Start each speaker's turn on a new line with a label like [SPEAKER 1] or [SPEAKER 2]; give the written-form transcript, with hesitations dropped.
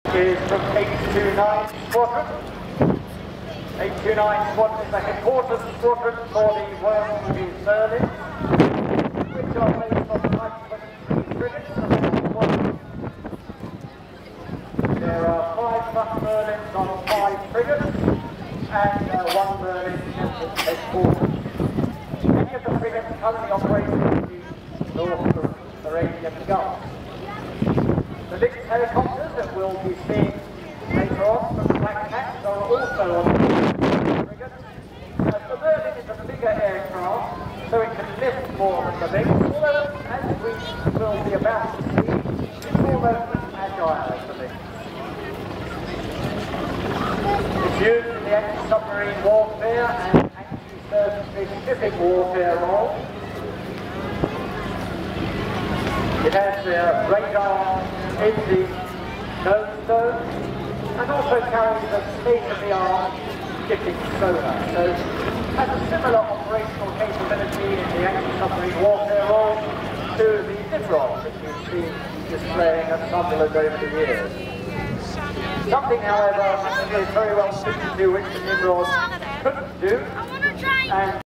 [SPEAKER 1] Is from 829 Squadron. 829 Squadron is the headquarters squadron for the Royal Navy Merlin, which are based on the Type 23 frigates of the squadron. There are 5 Buck Merlins on 5 frigates and 1 Merlin at headquarters. Many of the frigates currently operating north of the Arabian Gulf. The linked helicopters that we'll be seeing later on from Black Cats are also on the frigate. The Merlin is a bigger aircraft, so it can lift more than the Lynx, although, as we will be about to see, it's almost as agile as the Lynx. It's used in the anti-submarine warfare and anti-Pacific warfare role. It has radar in the nose dome and also carries a state-of-the-art shipping sonar. So it has a similar operational capability in the anti-submarine warfare role to the Nimrod that you've seen displaying at Sunderland over the years. Something, however, is very well suited to which the Nimrod couldn't do. And